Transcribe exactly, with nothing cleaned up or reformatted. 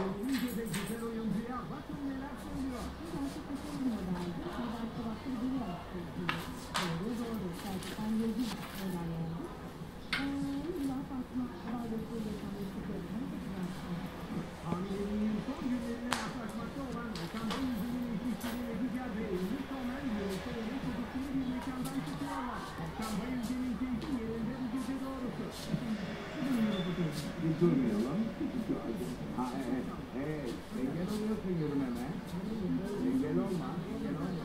gelince de güzel oyuncuya bakın neler söylüyor. Gerçekten çok modeldi. Model sabahları biri yaptı. Doğru doğru. Gerçekten yedi model yani. İlla farklı adaletsizliği yaşamayı tutuyorum. Hamilenin son günlerine yaklaşmakta olan mekanda yüzünün etkisiyle Ediger ve Eylül Somer yönetmeleri çocukluğu bir mekandan çıkıyorlar. Mekanda yüzünün keyfi yerinde bu gece doğrusu. Bir durmayalım. Ha evet. Evet. Engel oluyorsun yürümeme. Engel olma. Engel olma.